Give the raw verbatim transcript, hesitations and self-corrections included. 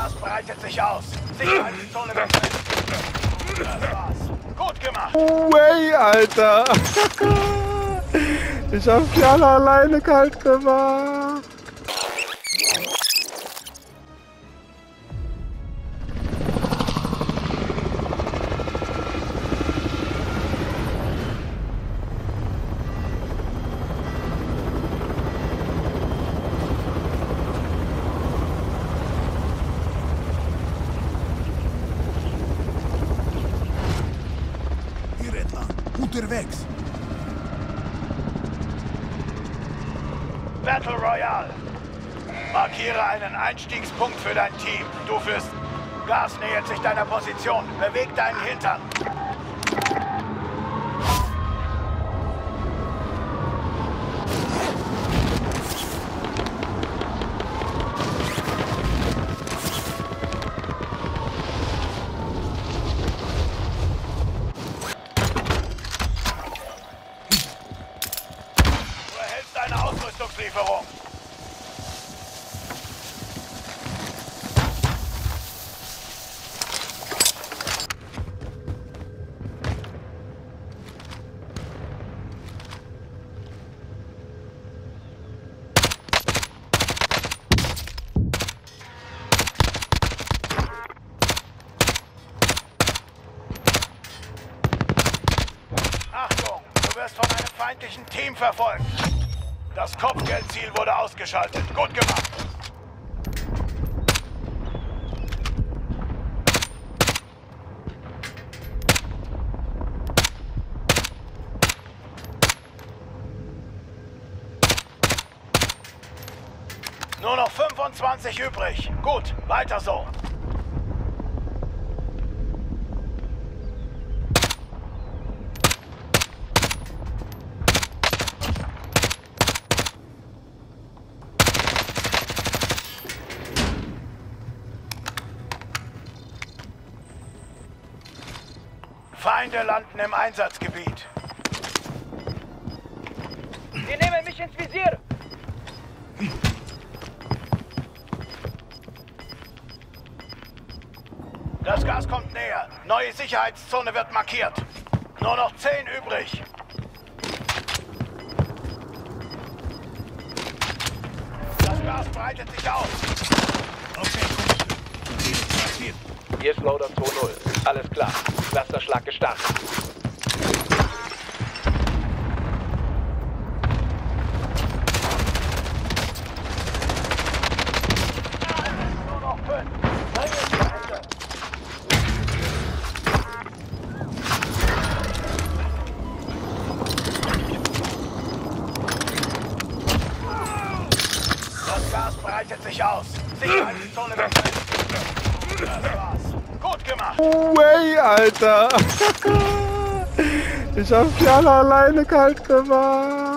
Gas breitet sich aus. Sicherheitszone wird fest. Das war's. Gut gemacht. Way, Alter. Ich hab die alle alleine kalt gemacht. Unterwegs. Battle Royale. Markiere einen Einstiegspunkt für dein Team. Du führst. Gas nähert sich deiner Position. Beweg deinen Hintern. Ausrüstungslieferung. Achtung, du wirst von einem feindlichen Team verfolgt. Das Kopfgeldziel wurde ausgeschaltet. Gut gemacht. Nur noch fünfundzwanzig übrig. Gut, weiter so. Feinde landen im Einsatzgebiet. Sie nehmen mich ins Visier. Das Gas kommt näher. Neue Sicherheitszone wird markiert. Nur noch zehn übrig. Das Gas breitet sich aus. Okay, Hier ist Loader zwei null. Alles klar. Clusterschlag gestartet. Nur noch fünf. Neue Feinde. Das Gas breitet sich aus. Sicherheitszone wird fest. Das war's. Gut gemacht. Way, Alter. Ich hab die alle alleine kalt gemacht.